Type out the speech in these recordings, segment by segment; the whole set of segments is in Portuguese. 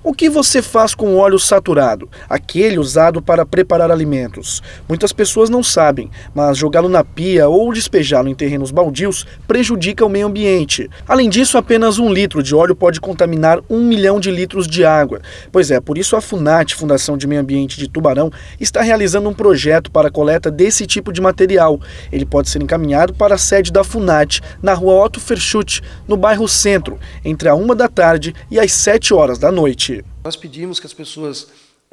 O que você faz com o óleo saturado, aquele usado para preparar alimentos? Muitas pessoas não sabem, mas jogá-lo na pia ou despejá-lo em terrenos baldios prejudica o meio ambiente. Além disso, apenas 1 litro de óleo pode contaminar 1 milhão de litros de água. Pois é, por isso a FUNAT, Fundação de Meio Ambiente de Tubarão, está realizando um projeto para a coleta desse tipo de material. Ele pode ser encaminhado para a sede da FUNAT, na rua Otto Verschutt, no bairro Centro, entre a 1 da tarde e as 7 horas da noite. Nós pedimos que as pessoas,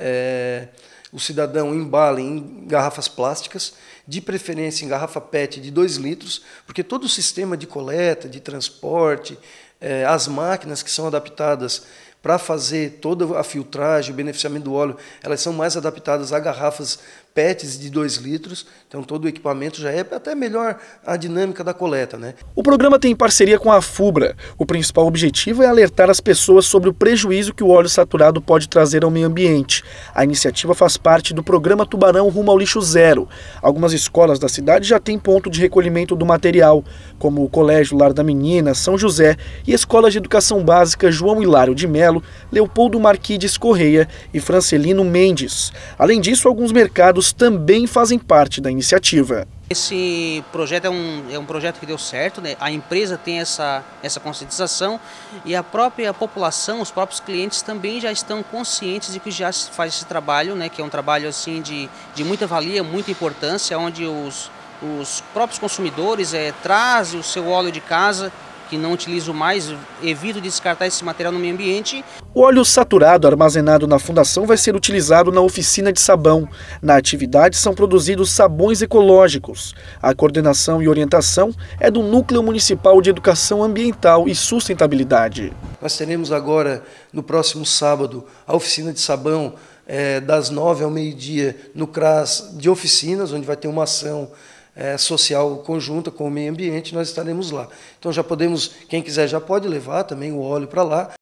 o cidadão embalem em garrafas plásticas, de preferência em garrafa PET de 2 litros, porque todo o sistema de coleta, de transporte, as máquinas que são adaptadas para fazer toda a filtragem, o beneficiamento do óleo, elas são mais adaptadas a garrafas PETs de 2 litros, então todo o equipamento já é até melhor a dinâmica da coleta, né? O programa tem parceria com a FUBRA. O principal objetivo é alertar as pessoas sobre o prejuízo que o óleo saturado pode trazer ao meio ambiente. A iniciativa faz parte do programa Tubarão Rumo ao Lixo Zero. Algumas escolas da cidade já têm ponto de recolhimento do material, como o Colégio Lar da Menina, São José e Escolas de Educação Básica João Hilário de Melo, Leopoldo Marquides Correia e Francelino Mendes. Além disso, alguns mercados também fazem parte da iniciativa. Esse projeto é um projeto que deu certo, né? A empresa tem essa conscientização e a própria população, os próprios clientes também já estão conscientes de que já se faz esse trabalho, né? Que é um trabalho assim de muita valia, muita importância, onde os próprios consumidores trazem o seu óleo de casa, que não utilizo mais, evito descartar esse material no meio ambiente. O óleo saturado armazenado na fundação vai ser utilizado na oficina de sabão. Na atividade são produzidos sabões ecológicos. A coordenação e orientação é do Núcleo Municipal de Educação Ambiental e Sustentabilidade. Nós teremos agora, no próximo sábado, a oficina de sabão das 9 ao meio-dia no CRAS de oficinas, onde vai ter uma ação social conjunta com o meio ambiente, nós estaremos lá. Então já podemos, quem quiser já pode levar também o óleo para lá.